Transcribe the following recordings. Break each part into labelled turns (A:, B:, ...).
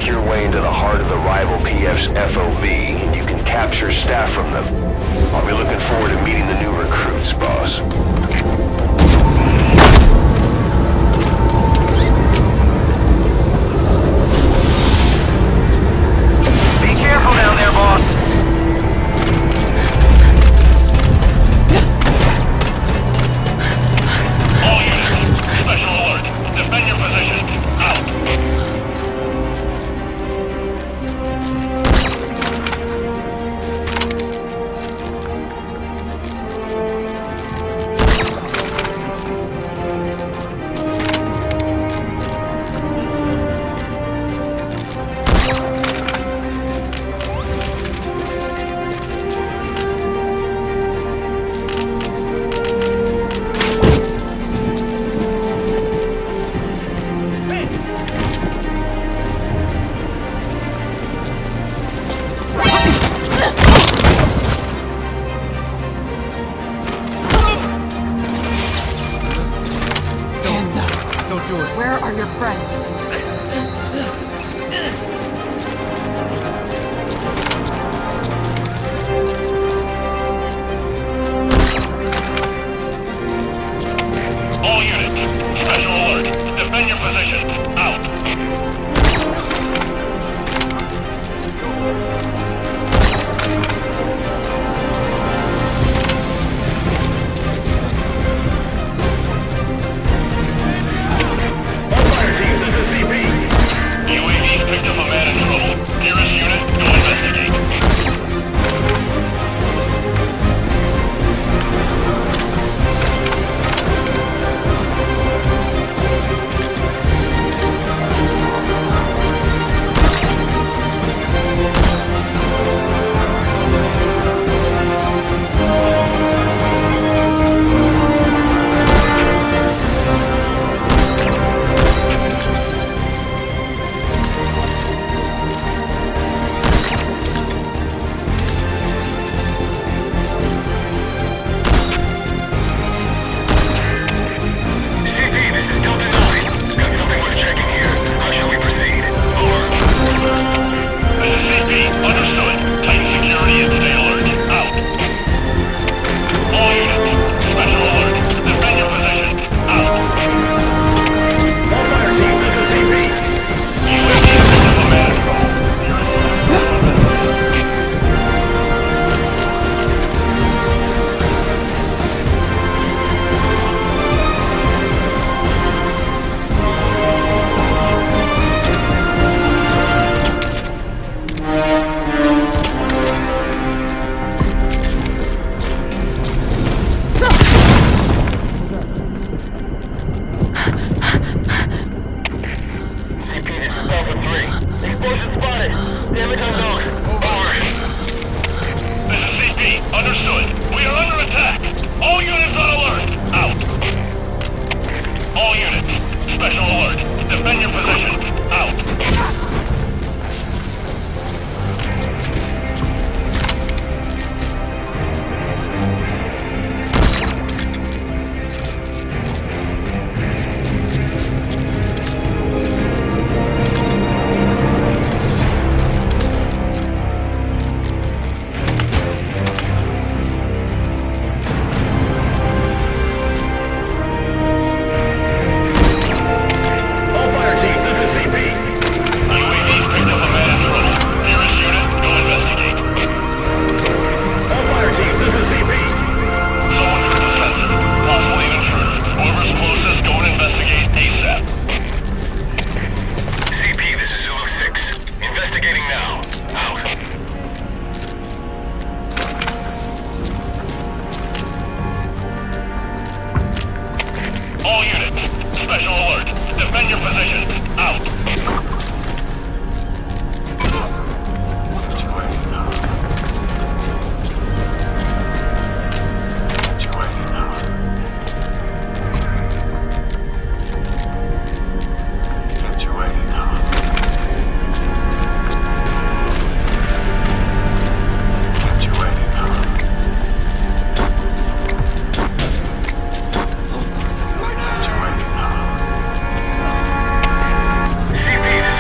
A: make your way into the heart of the rival PF's FOB, and you can capture staff from them. I'll be looking forward to meeting the new recruits, boss.
B: Be careful down there, boss.
C: All units, special alert. Defend your position. Out.
D: Don't do it.
E: Where are your friends?
C: All units, special alert. Defend your position. Out. UAV's picked up a man in trouble. Nearest unit, go investigate.
B: CP,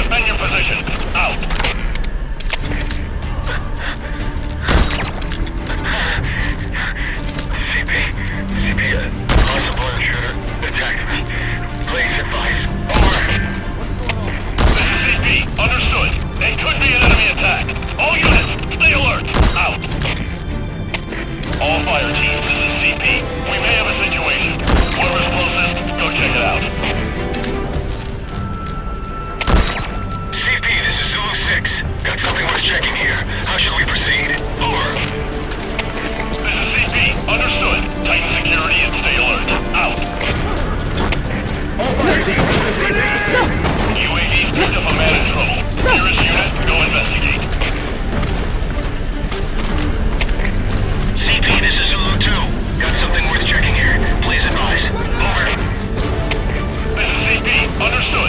C: Defend your position. Out.
B: CP, possible intruder attacked me. Please advise. Over.
C: This is CP. Understood. It could be an enemy attack. All units, stay alert. Out. All fire teams, this is CP. We may have a situation. Whoever's closest, go check it out.
B: CP, this is Zulu 6. Got something worth checking here. How should we proceed? Over.
C: This is CP. Understood. Tighten security and stay alert. Out. UAV's picked up a man in trouble. Nearest unit, go investigate.
B: CP, this is Zulu 2. Got something worth checking here. Please advise. Over.
C: This is CP. Understood.